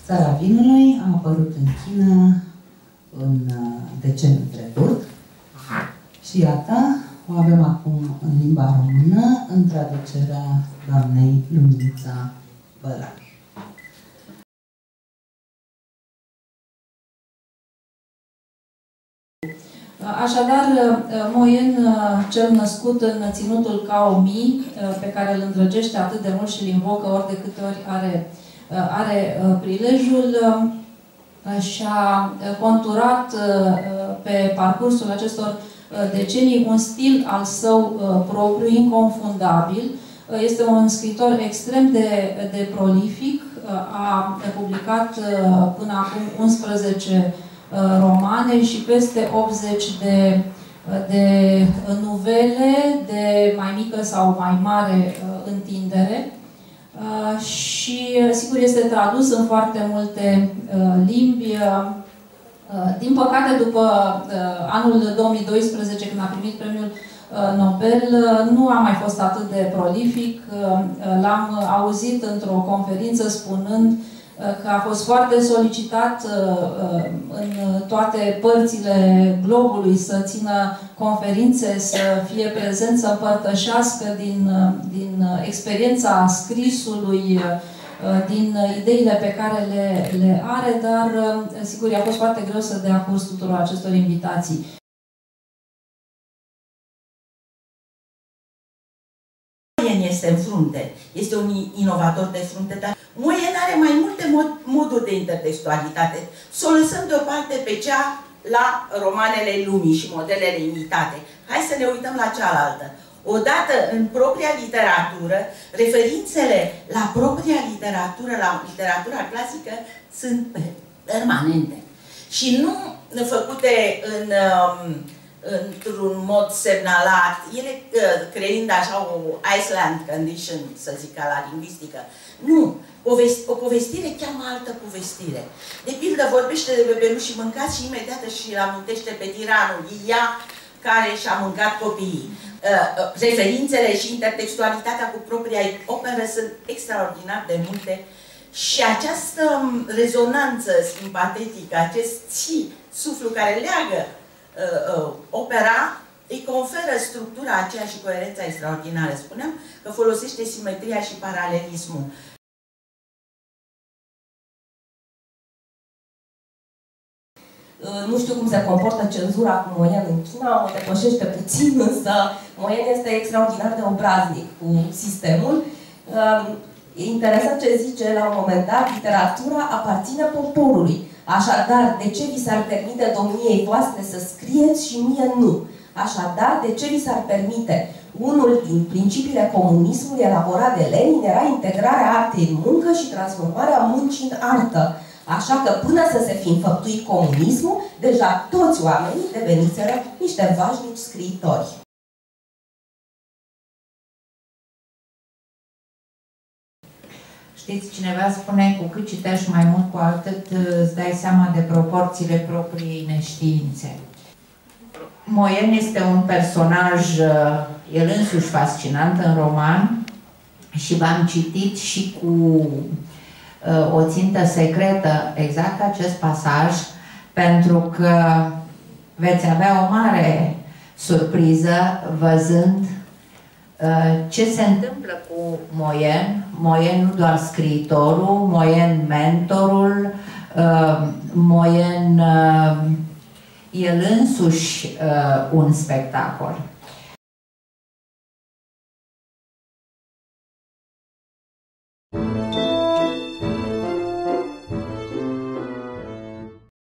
Țara vinului a apărut în China în deceniul trecut și iată, o avem acum în limba română, în traducerea doamnei Luminița Bălan. Așadar, Moyen, cel născut în ținutul Cao Mi, pe care îl îndrăgește atât de mult și îl invocă ori de câte ori are prilejul, și-a conturat pe parcursul acestor decenii un stil al său propriu, inconfundabil. Este un scriitor extrem de prolific, a publicat până acum 11 romane și peste 80 de nuvele de mai mică sau mai mare întindere. Și, sigur, este tradus în foarte multe limbi. Din păcate, după anul 2012, când a primit premiul Nobel, nu a mai fost atât de prolific. L-am auzit într-o conferință spunând că a fost foarte solicitat în toate părțile globului să țină conferințe, să fie prezent, să împărtășească din experiența scrisului, din ideile pe care le are, dar sigur i-a fost foarte greu să dea curs tuturor acestor invitații. Moyen este în frunte, este un inovator de frunte, dar Moyen are mai multe moduri de intertextualitate. Să o lăsăm deoparte pe cea la romanele lumii și modelele imitate. Hai să ne uităm la cealaltă. Odată, în propria literatură, referințele la propria literatură, la literatura clasică, sunt permanente. Și nu făcute într-un mod semnalat, ele creând așa o Iceland condition, să zic, ca la lingvistică. Nu. O povestire cheamă altă povestire. De pildă, vorbește de bebeluși mâncați și imediat își amintește pe tiranul, ea care și-a mâncat copiii. Referințele și intertextualitatea cu propria operă sunt extraordinar de multe și această rezonanță simpatetică, acest suflu care leagă opera, îi conferă structura aceea și coerența extraordinară. Spuneam că folosește simetria și paralelismul. Nu știu cum se comportă cenzura cu Moyen în China, o depășește puțin, însă Moyen este extraordinar de obraznic cu sistemul. E interesant ce zice la un moment dat, literatura aparține poporului. Așadar, de ce vi s-ar permite domniei voastre să scrieți și mie nu? Așadar, de ce vi s-ar permite? Unul din principiile comunismului elaborat de Lenin era integrarea artei în muncă și transformarea muncii în artă. Așa că până să se fi înfăptuit comunismul, deja toți oamenii deveniseră niște vașnici scriitori. Știți, cineva spune, cu cât citești mai mult, cu atât îți dai seama de proporțiile propriei neștiințe. Moyen este un personaj, el însuși fascinant în roman și v-am citit și cu o țintă secretă exact acest pasaj, pentru că veți avea o mare surpriză văzând ce se întâmplă cu Moyen. Moyen nu doar scriitorul, Moyen mentorul, Moyen el însuși un spectacol.